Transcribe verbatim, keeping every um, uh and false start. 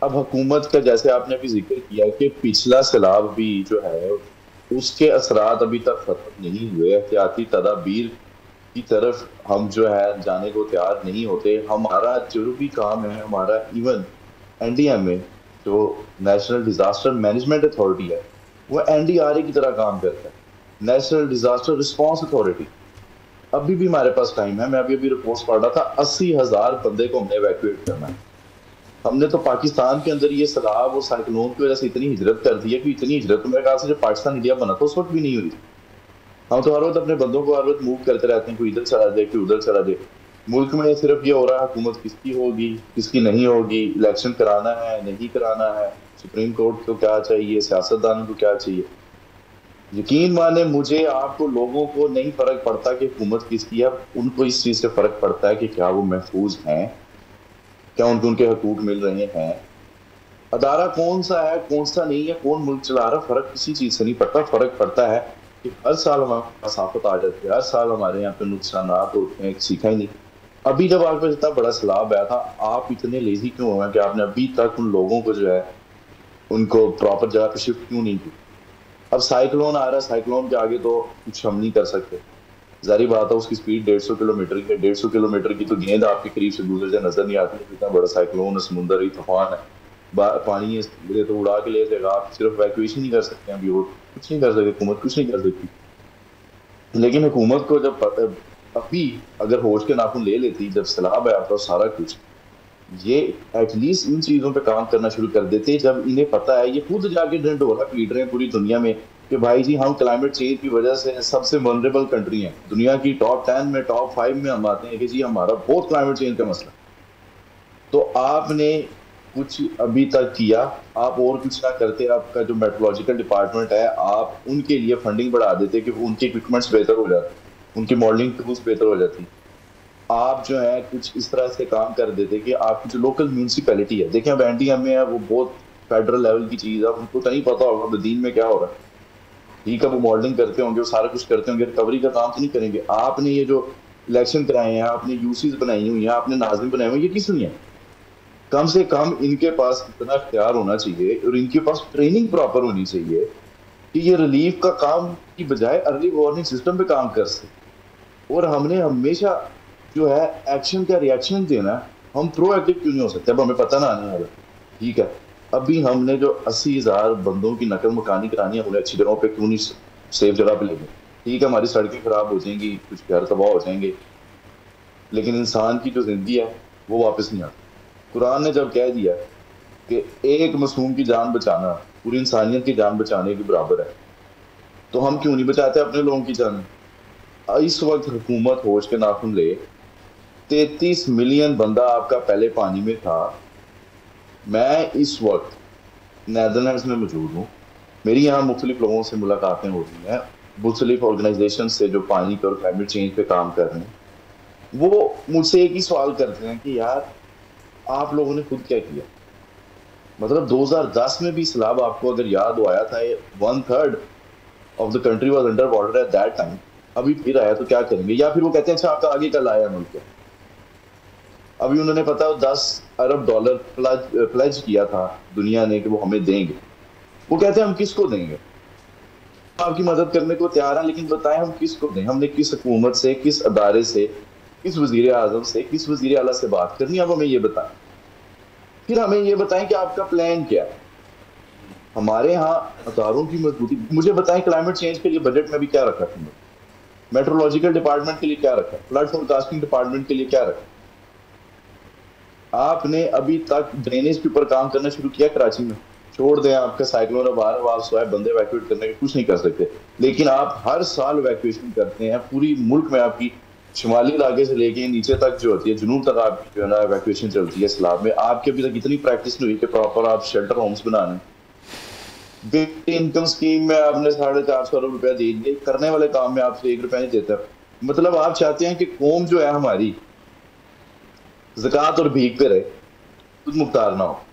अब हुकूमत का जैसे आपने भी जिक्र किया कि पिछला सैलाब भी जो है उसके असरात अभी तक खत्म नहीं हुए। एहतियाती तदाबीर की तरफ हम जो है जाने को तैयार नहीं होते। हमारा जो भी काम है, हमारा even N D M A जो नेशनल डिजास्टर मैनेजमेंट अथॉरिटी है, वो एन डी आर ए की तरह काम करता है, नेशनल डिजास्टर रिस्पांस अथॉरिटी। अभी भी हमारे पास टाइम है। मैं अभी अभी रिपोर्ट पढ़ रहा था, अस्सी हजार बंदे को हमने इवैक्यूएट करना है। हमने तो पाकिस्तान के अंदर ये सैलाब और साइक्लोन की वजह से इतनी हिजरत कर दी है कि इतनी हिजरत तो मेरे ख्याल से जब पाकिस्तान इंडिया बना था उस वक्त भी नहीं हुई। हम तो हर वक्त अपने बंदों को हर वक्त मूव करते रहते हैं, कोई इधर चला जाए कोई उधर चला जाए। मुल्क में सिर्फ ये हो रहा है हुकूमत किसकी होगी किसकी नहीं होगी, इलेक्शन कराना है नहीं कराना है, सुप्रीम कोर्ट को क्या चाहिए, सियासतदान को क्या चाहिए। यकीन माने मुझे आपको लोगों को नहीं फर्क पड़ता कि हुकूमत किसकी है, उनको इस चीज से फर्क पड़ता है कि क्या वो महफूज हैं, क्या उनको उनके हकूक मिल रहे हैं। अदारा कौन सा है कौन सा नहीं है, कौन मुल्क चला रहा, फर्क किसी चीज से नहीं पड़ता। फर्क पड़ता है कि हर साल हमारे पास आफत आ जाती है, हर साल हमारे यहाँ पे नुकसान होते हैं, सीखा ही नहीं। अभी जब आपके पास इतना बड़ा सैलाब आया था, आप इतने लेजी क्यों हो गए कि आपने अभी तक उन लोगों को जो है उनको प्रॉपर जगह पे शिफ्ट क्यों नहीं किया। अब साइक्लोन आ रहा है, साइक्लोन के आगे तो कुछ हम नहीं कर सकते। जारी बात है उसकी स्पीड डेढ़ सौ किलोमीटर की है, डेढ़ सौ किलोमीटर की तो गेंद आपके करीब से गुजर जाए नजर नहीं आती। इतना बड़ा साइक्लोन है, समुंदर ही तूफान है, पानी है तो उड़ा के ले जाएगा। आप सिर्फ वैक्यूएशन नहीं कर सकते अभी, और कुछ नहीं कर सकते, हुकूमत कुछ नहीं कर सकती। लेकिन हुकूमत को जब पता, अभी अगर होश के नाखून ले लेती जब सैलाब आया था सारा कुछ, ये एटलीस्ट इन चीजों पे काम करना शुरू कर देते। जब इन्हें पता है, ये खुद जाके ढंढोरा पीट रहे हैं पूरी दुनिया में कि भाई जी हम क्लाइमेट चेंज की वजह से सबसे वनरेबल कंट्री हैं, दुनिया की टॉप टेन में टॉप फाइव में हम आते हैं कि जी हमारा बहुत क्लाइमेट चेंज का मसला। तो आपने कुछ अभी तक किया, आप और कुछ ना करते। आपका जो मेट्रोलॉजिकल डिपार्टमेंट है, आप उनके लिए फंडिंग बढ़ा देते कि उनके इक्विपमेंट्स बेहतर हो जाते, उनकी मॉडलिंग टूल्स बेहतर हो जाती। आप जो है कुछ इस तरह से काम कर देते कि आपकी जो लोकल म्यूनसिपैलिटी है, देखें अब एनडीएम में है, वो बहुत फेडरल लेवल की चीज है, उनको तो नहीं पता होगा बदीन में क्या हो रहा है। ठीक है, वो मॉडलिंग करते होंगे, वो सारा कुछ करते होंगे, रिकवरी का काम तो नहीं करेंगे। आपने ये जो इलेक्शन कराए हैं, आपने यूसीज बनाई हुई हैं, आपने नाजिम बनाए हुए, ये किस लिए है? कम से कम इनके पास इतना इख्तियार होना चाहिए और इनके पास ट्रेनिंग प्रॉपर होनी चाहिए कि ये रिलीफ का काम की बजाय अर्ली वार्निंग सिस्टम पे काम कर सके। और हमने हमेशा जो है एक्शन का रिएक्शन देना, हम प्रोएक्टिव क्यों नहीं हो सकते? अब हमें पता ना आने वाला, ठीक है, अभी हमने जो अस्सी हजार बंदों की नकल मकानी करानी है, उन्हें अच्छी जगहों पे क्यों नहीं सेफ जगह पे लेंगे? ठीक है, हमारी सड़कें खराब हो जाएंगी, कुछ घर तबाह हो जाएंगे, लेकिन इंसान की जो जिंदगी है वो वापस नहीं आती। कुरान ने जब कह दिया कि एक मासूम की जान बचाना पूरी इंसानियत की जान बचाने के बराबर है, तो हम क्यों नहीं बचाते अपने लोगों की जान? इस वक्त हुकूमत होश के नाखून ले, तैतीस मिलियन बंदा आपका पहले पानी में था। मैं इस वक्त नेदरलैंड्स में मौजूद हूँ, मेरी यहाँ मुख्तलिफ लोगों से मुलाकातें हो रही हैं, मुख्तलिफ ऑर्गेनाइजेशन से जो पानी पे और क्लाइमेट चेंज पे काम कर रहे हैं। वो मुझसे एक ही सवाल करते हैं कि यार आप लोगों ने खुद क्या किया? मतलब दो हज़ार दस में भी सैलाब आपको अगर याद हो आया था, one third of the country was under water at that time, अभी फिर आया तो क्या करेंगे? या फिर वो कहते हैं अच्छा आपका आगे कल आया मुल्क, अभी उन्होंने पता दस अरब डॉलर प्लज प्लेज किया था दुनिया ने कि वो हमें देंगे, वो कहते हैं हम किसको देंगे? आपकी मदद करने को तैयार है, लेकिन बताएं हम किसको दें? हमने किस हुकूमत से, किस अदारे से, किस वजीर आजम से, किस वजीर आला से बात करनी है? अब हमें ये बताएं, फिर हमें ये बताएं कि आपका प्लान क्या है। हमारे यहाँ अदारों की मजबूती, मुझे बताएं क्लाइमेट चेंज के लिए बजट में भी क्या रखा तुमने, मेट्रोलॉजिकल डिपार्टमेंट के लिए क्या रखा, फ्लड फोरकास्टिंग डिपार्टमेंट के लिए क्या रखा? आपने अभी तक ड्रेनेज के ऊपर काम करना शुरू किया कराची में? छोड़ दें, आपका साइक्लोन अब आ रहा है, आप स्वयं बंदे वैक्यूएट करने के कुछ नहीं कर सकते, लेकिन आप हर साल वैक्यूएशन करते हैं। पूरी मुल्क में आपकी शुमाली इलाके से लेके नीचे तक जो होती है, जुनूब तक आपकी जो है ना वैक्यूएशन चलती है सैलाब में। आपके अभी तक इतनी प्रैक्टिस नहीं हुई कि प्रॉपर आप शेल्टर होम्स बनाने। बिग इनकम स्कीम में आपने साढ़े चार सौ अरब रुपया दे दिए, करने वाले काम में आपसे एक रुपया नहीं देता। मतलब आप चाहते हैं कि कौम जो है हमारी ज़कात और भीख पे रहे, खुद मुख्तार ना हो।